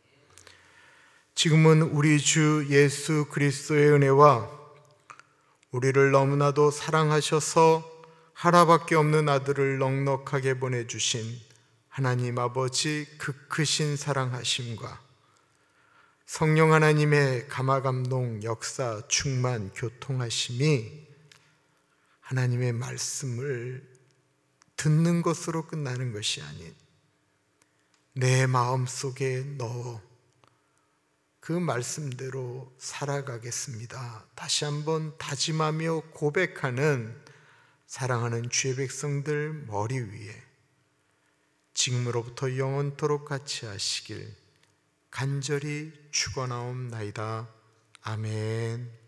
Speaker 2: 지금은 우리 주 예수 그리스도의 은혜와 우리를 너무나도 사랑하셔서 하나밖에 없는 아들을 넉넉하게 보내주신 하나님 아버지 그 크신 사랑하심과 성령 하나님의 감화감동 역사 충만 교통하심이 하나님의 말씀을 듣는 것으로 끝나는 것이 아닌 내 마음속에 넣어 그 말씀대로 살아가겠습니다, 다시 한번 다짐하며 고백하는 사랑하는 주의 백성들 머리 위에 지금으로부터 영원토록 같이 하시길 간절히 축원하옵나이다. 아멘.